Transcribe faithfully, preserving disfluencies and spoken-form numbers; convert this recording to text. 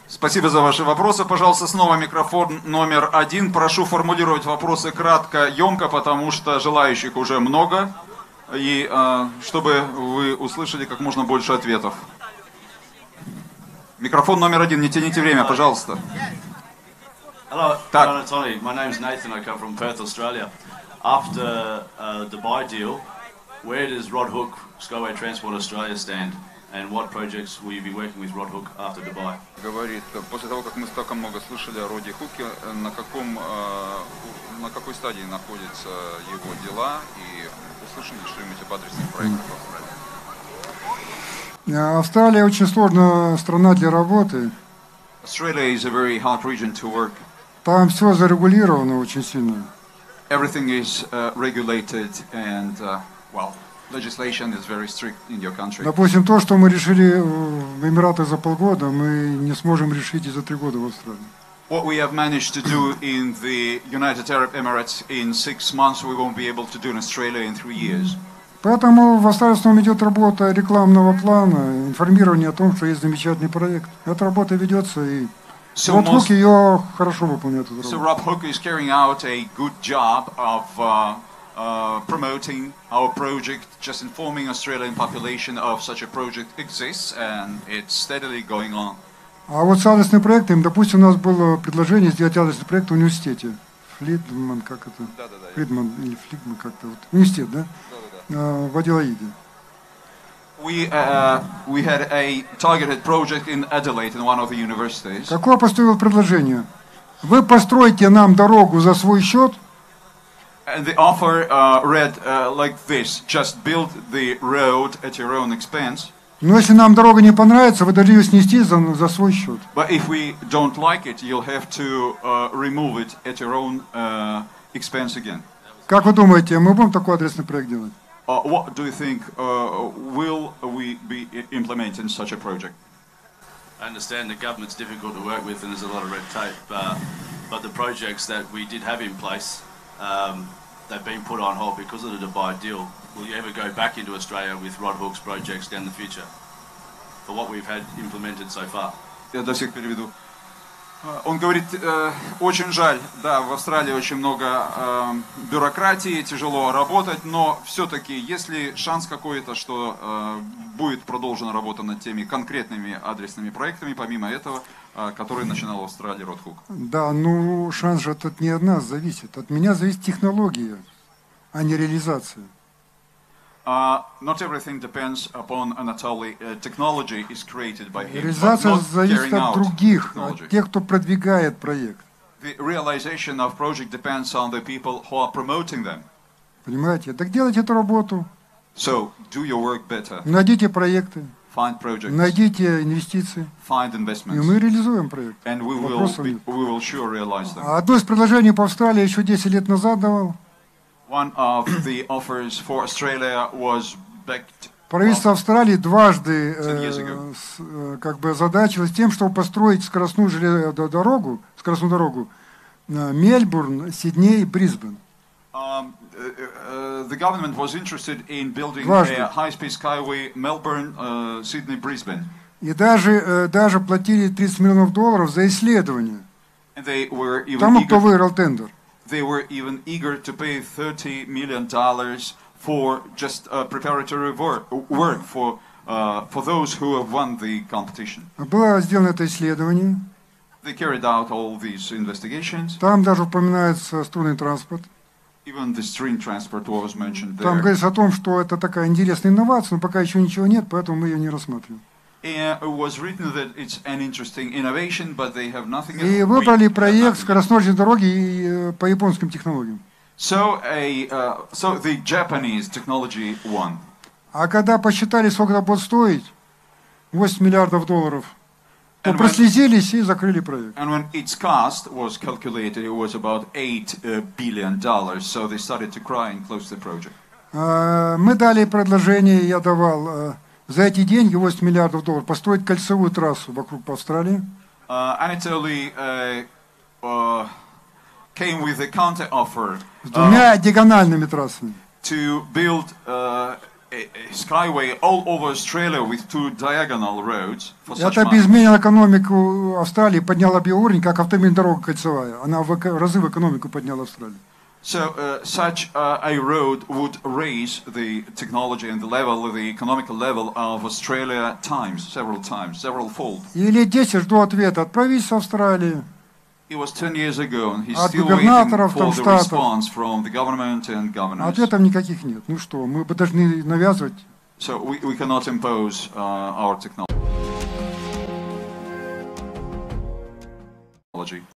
Спасибо за ваши вопросы. Пожалуйста, снова микрофон номер один. Прошу формулировать вопросы кратко, емко, потому что желающих уже много. И э, чтобы вы услышали как можно больше ответов. Микрофон номер один. Не тяните время, пожалуйста. Hello, hello Tony. My name's Nathan. I come from Perth, Australia. After uh, the Dubai deal, where does Rod Hook Skyway Transport Australia stand? And what projects will you be working with Rod Hook after Dubai? Говорит, после того, как мы столько много слышали о Роде Хуке, на каком, на какой стадии находятся его дела и услышали что-нибудь об адресных проектах в Австралии? Австралия очень сложная страна для работы. Australia is a very hard region to work. Там все зарегулировано очень сильно. Everything is uh, regulated and uh, well. Legislation is very strict in your country. Допустим, то, что мы решили в Эмиратах за полгода, мы не сможем решить и за три года в Австралии. What we have managed to do in the United Arab Emirates in six months, we won't be able to do in Australia in three years. Поэтому в Австралии в основном идет работа рекламного плана, информирование о том, что есть замечательный проект. Эта работа ведется, и Род Хук ее хорошо выполняет. So Rob Hook is carrying out a good job of uh, Uh, promoting our project, just informing Australian population of such a project exists, and it's steadily going on. А вот с адресным проектом, допустим, у нас было предложение сделать адресный проект в университете. Флидман, как это? Да, да, да. Флидман или Флидман как-то вот. Университет, да? Да, да, да. Uh, в Аделаиде. We uh, we had a targeted project in Adelaide in one of the universities. Какое поступило предложение? Вы построите нам дорогу за свой счет. And the offer uh, read uh, like this: just build the road at your own expense. Но если нам дорога не понравится, вы должны ее снести за, за свой счет. But if we don't like it, you'll have to uh, remove it at your own uh, expense again. Как вы думаете, мы будем такой адресный проект делать? Uh, what do you think? Uh, will we be implementing such a project? I understand the government's difficult to work with and there's a lot of red tape, uh, but the projects that we did have in place, um, they've been put on hold because of the Dubai deal. Will you ever go back into Australia with Rod Hook's projects down the future for what we've had implemented so far? Я до всех переведу. Он говорит, э, очень жаль, да, в Австралии очень много э, бюрократии, тяжело работать, но все-таки, если шанс какой-то, что э, будет продолжена работа над теми конкретными адресными проектами, помимо этого, э, которые начинал в Австралии Род Хук. Да, ну шанс же от не от нас зависит. От меня зависит технология, а не реализация. Uh, not everything depends upon Anatoly. Uh, technology is created by him, Реализация but not зависит carrying от out других, technology. от тех, кто продвигает проект. The realization of project depends on the people who are promoting them. Понимаете? Так делайте эту работу. So, do your work better. Найдите проекты. Find projects. Найдите инвестиции. Find И investments. мы реализуем проект. And we will, be, we will sure realize them. Одно из предложений по Австралии еще десять лет назад давал. One of the offers for Australia was backed. Правительство Австралии дважды э, с, как бы озадачилось тем, чтобы построить скоростную железную дорогу, скоростную дорогу э, Мельбурн, Сидней, Брисбен. Um, uh, uh, the government was interested in building Дважды. a high-speed skyway Melbourne, uh, Sydney, Brisbane. И даже, э, даже платили тридцать миллионов долларов за исследование. And they were even Тому, eager, кто выиграл тендер. they were even eager to pay thirty million dollars for just uh, preparatory work, work for, uh, for those who have won the competition. Было сделано это исследование. They carried out all these investigations. Там даже упоминается струнный транспорт. Even the string transport was mentioned Там there. говорится о том, что это такая интересная инновация, но пока еще ничего нет, поэтому мы ее не рассматриваем. And it was written that it's an interesting innovation, but they have nothing. И выбрали проект скоростной дороги по японским технологиям. So a uh, so the Japanese technology won. А когда посчитали, сколько это будет стоить, восемь миллиардов долларов, то And прослезились и закрыли проект. And when its cost was calculated, it was about eight uh, billion dollars. So they started to cry and close the project. Мы дали предложение, я давал за эти деньги восемь миллиардов долларов построить кольцевую трассу вокруг Австралии. Uh, Anatoly uh, uh, came with a counter offer С двумя диагональными трассами. to build uh, a, a skyway all over Australia with two diagonal roads for such Это бы money. изменило экономику Австралии, подняло бы уровень, как автомобильная дорога кольцевая. Она в эко- разы в экономику подняла Австралию. So uh, such uh, a road would raise the technology and the level, the economical level of Australia times, several times, several fold. И лет десять жду ответа от правительства Австралии, It was ten years ago, and he's От still waiting губернаторов for там the штатов. response from the government and governors. ответов никаких нет. Ну что, мы бы должны навязывать. So we, we cannot impose uh, our technology.